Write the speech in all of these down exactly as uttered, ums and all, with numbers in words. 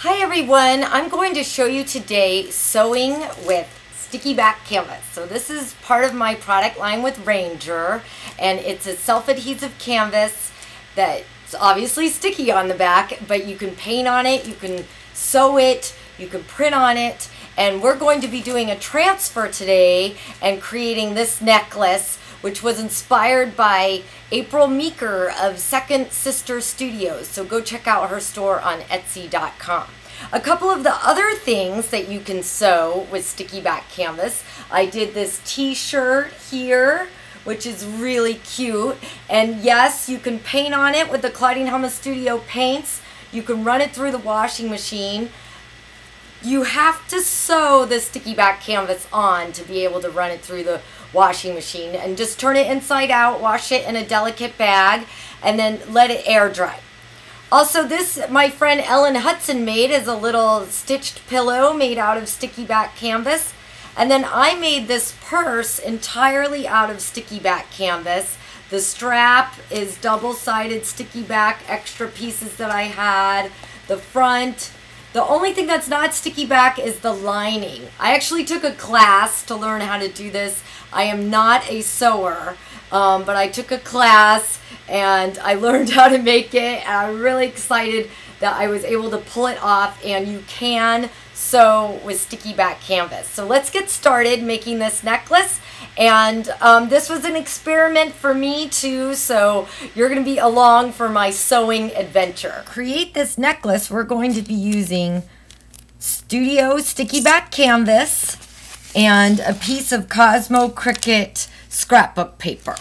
Hi everyone, I'm going to show you today sewing with sticky back canvas. So this is part of my product line with Ranger, and it's a self-adhesive canvas that's obviously sticky on the back, but you can paint on it, you can sew it, you can print on it, and we're going to be doing a transfer today and creating this necklace, which was inspired by April Meeker of Second Sister Studios. So go check out her store on Etsy dot com. A couple of the other things that you can sew with sticky back canvas. I did this t-shirt here, which is really cute. And yes, you can paint on it with the Claudine Hellmuth Studio paints. You can run it through the washing machine. You have to sew the sticky back canvas on to be able to run it through the washing machine, and just turn it inside out, wash it in a delicate bag, and then let it air dry. Also, this my friend Ellen Hudson made is a little stitched pillow made out of sticky back canvas. And then I made this purse entirely out of sticky back canvas. The strap is double-sided sticky back, extra pieces that I had. The front. The only thing that's not sticky back is the lining. I actually took a class to learn how to do this. I am not a sewer, um, but I took a class and I learned how to make it, and I'm really excited that I was able to pull it off, and you can sew with sticky back canvas. So let's get started making this necklace. And um, this was an experiment for me too, so you're going to be along for my sewing adventure. To create this necklace, we're going to be using Studio sticky back canvas and a piece of Cosmo Cricut scrapbook paper.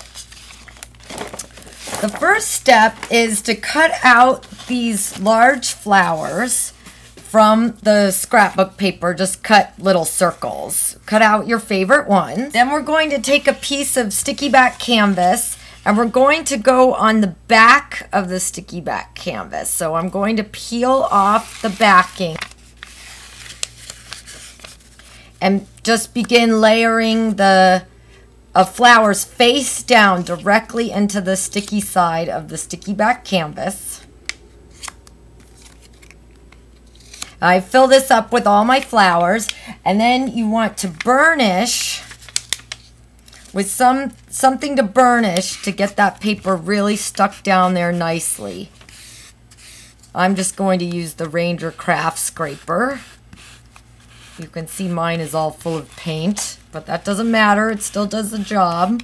The first step is to cut out these large flowers from the scrapbook paper. Just cut little circles. Cut out your favorite ones. Then we're going to take a piece of sticky back canvas and we're going to go on the back of the sticky back canvas. So I'm going to peel off the backing and just begin layering the uh, flowers face down directly into the sticky side of the sticky back canvas. I fill this up with all my flowers, and then you want to burnish with some something to burnish to get that paper really stuck down there nicely. I'm just going to use the Ranger craft scraper. You can see mine is all full of paint, but that doesn't matter. It still does the job.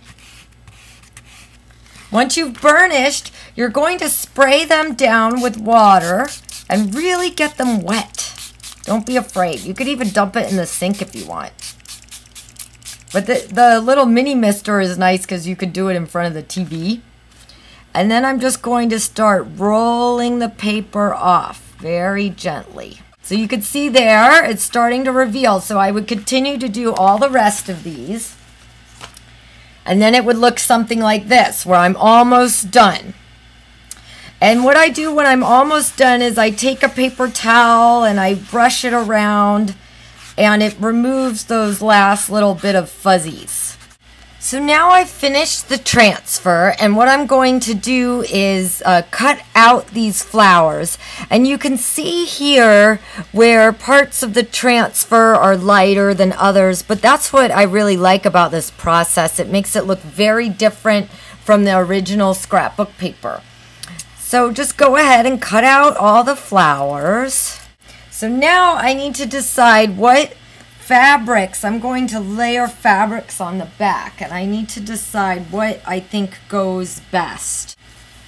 Once you've burnished, you're going to spray them down with water and really get them wet. Don't be afraid. You could even dump it in the sink if you want. But the, the little mini mister is nice because you could do it in front of the T V. And then I'm just going to start rolling the paper off very gently. So you can see there, it's starting to reveal. So I would continue to do all the rest of these. And then it would look something like this, where I'm almost done. And what I do when I'm almost done is I take a paper towel and I brush it around, and it removes those last little bit of fuzzies. So now I've finished the transfer, and what I'm going to do is uh, cut out these flowers. And you can see here where parts of the transfer are lighter than others, but that's what I really like about this process. It makes it look very different from the original scrapbook paper. So just go ahead and cut out all the flowers. So now I need to decide what fabrics. I'm going to layer fabrics on the back, and I need to decide what I think goes best.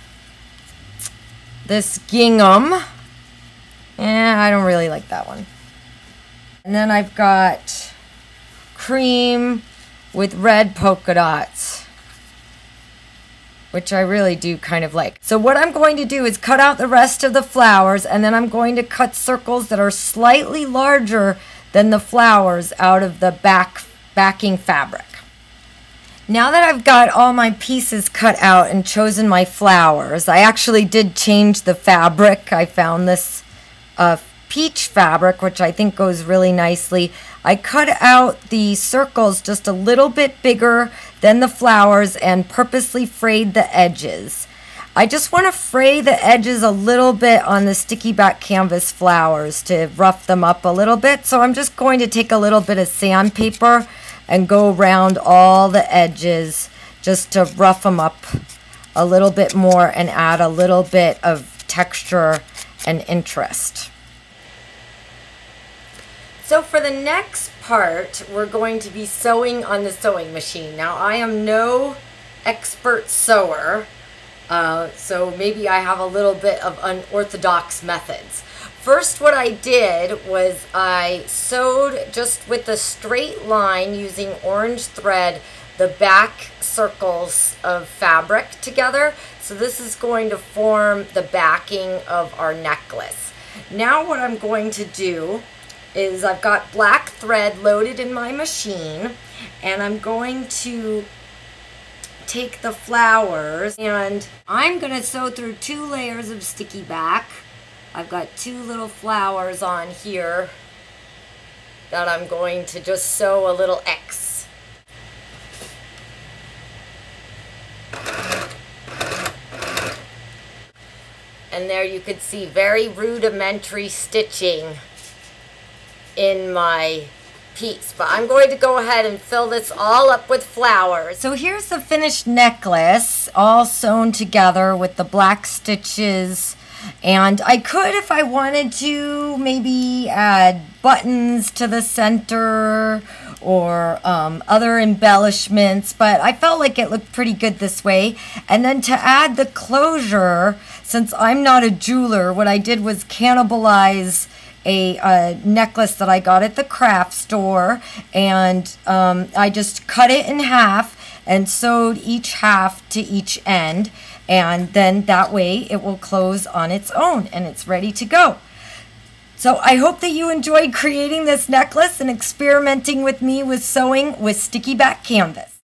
This gingham. Eh, I don't really like that one. And then I've got cream with red polka dots, which I really do kind of like. So what I'm going to do is cut out the rest of the flowers, and then I'm going to cut circles that are slightly larger than the flowers out of the back backing fabric. Now that I've got all my pieces cut out and chosen my flowers, I actually did change the fabric. I found this uh, peach fabric, which I think goes really nicely. I cut out the circles just a little bit bigger than the flowers and purposely frayed the edges. I just want to fray the edges a little bit on the sticky back canvas flowers to rough them up a little bit. So I'm just going to take a little bit of sandpaper and go around all the edges just to rough them up a little bit more and add a little bit of texture and interest. So for the next part, we're going to be sewing on the sewing machine. Now, I am no expert sewer, uh, so maybe I have a little bit of unorthodox methods. First, what I did was I sewed just with a straight line using orange thread the back circles of fabric together. So this is going to form the backing of our necklace. Now what I'm going to do is I've got black thread loaded in my machine, and I'm going to take the flowers and I'm going to sew through two layers of sticky back. I've got two little flowers on here that I'm going to just sew a little X. And there you could see very rudimentary stitching in my piece, but I'm going to go ahead and fill this all up with flowers. So here's the finished necklace, all sewn together with the black stitches, and I could, if I wanted to, maybe add buttons to the center or um, other embellishments, but I felt like it looked pretty good this way. And then to add the closure, since I'm not a jeweler, what I did was cannibalize A, a necklace that I got at the craft store, and um, I just cut it in half and sewed each half to each end, and then that way it will close on its own and it's ready to go. So I hope that you enjoyed creating this necklace and experimenting with me with sewing with sticky back canvas.